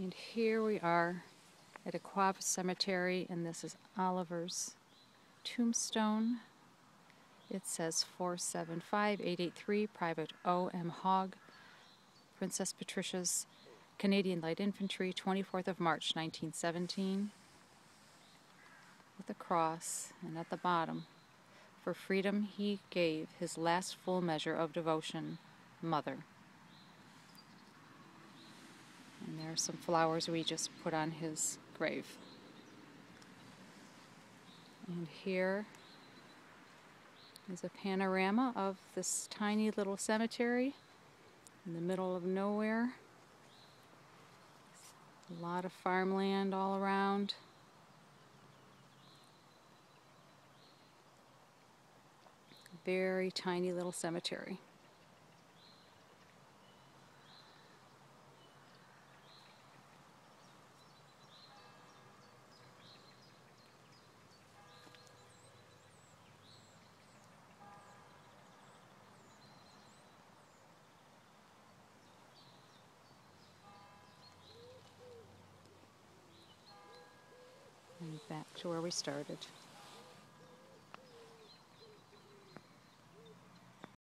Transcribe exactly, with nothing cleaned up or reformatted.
And here we are at Ecoivres Cemetery, and this is Oliver's tombstone. It says four seven five eight eight three, Private O M Hogg, Princess Patricia's Canadian Light Infantry, twenty-fourth of March nineteen seventeen, with a cross, and at the bottom, for freedom he gave his last full measure of devotion, Mother. And there are some flowers we just put on his grave. And here is a panorama of this tiny little cemetery in the middle of nowhere. A lot of farmland all around. Very tiny little cemetery. And back to where we started.